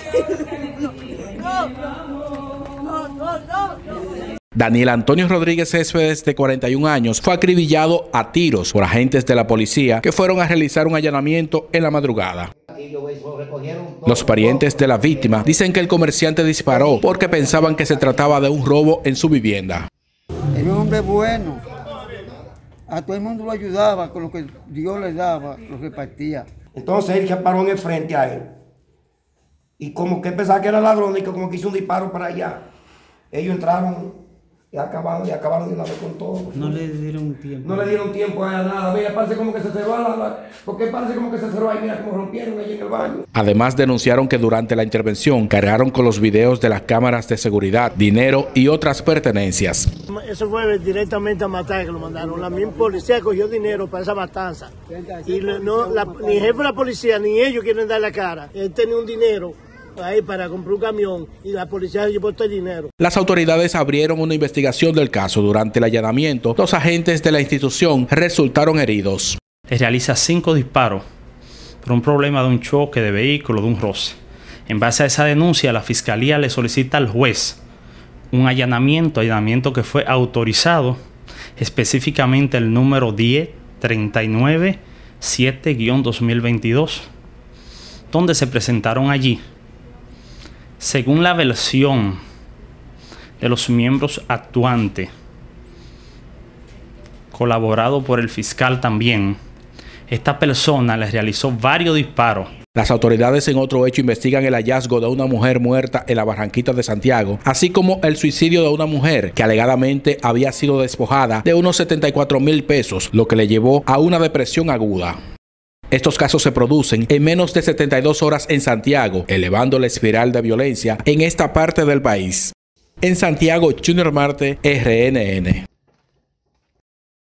Daniel Antonio Rodríguez Céspedes, de 41 años, fue acribillado a tiros por agentes de la policía que fueron a realizar un allanamiento en la madrugada. Los parientes de la víctima dicen que el comerciante disparó porque pensaban que se trataba de un robo en su vivienda. Era un hombre bueno, a todo el mundo lo ayudaba con lo que Dios le daba, lo repartía. Entonces él se paró en el frente a él y como que pensaba que era ladrón y como que hizo un disparo para allá. Ellos entraron y acabaron de una vez con todo. No le dieron tiempo. No le dieron tiempo a nada. Mira, parece como que se cerró porque parece como que se cerró ahí. Mira cómo rompieron allí en el baño. Además, denunciaron que durante la intervención cargaron con los videos de las cámaras de seguridad, dinero y otras pertenencias. Eso fue directamente a matar que lo mandaron. La misma policía cogió dinero para esa matanza. Y ni el jefe de la policía ni ellos quieren dar la cara. Él tenía un dinero ahí para comprar un camión y la policía se llevó todo el dinero. Las autoridades abrieron una investigación del caso. Durante el allanamiento, 2 agentes de la institución resultaron heridos. Realiza 5 disparos por un problema de un choque de vehículo, de un roce. En base a esa denuncia, la fiscalía le solicita al juez un allanamiento que fue autorizado, específicamente el número 10-39-7-2022, donde se presentaron allí, según la versión de los miembros actuantes, colaborado por el fiscal también, esta persona le realizó varios disparos. Las autoridades en otro hecho investigan el hallazgo de una mujer muerta en la Barranquita de Santiago, así como el suicidio de una mujer que alegadamente había sido despojada de unos 74,000 pesos, lo que le llevó a una depresión aguda. Estos casos se producen en menos de 72 horas en Santiago, elevando la espiral de violencia en esta parte del país. En Santiago, Junior Marte, RNN.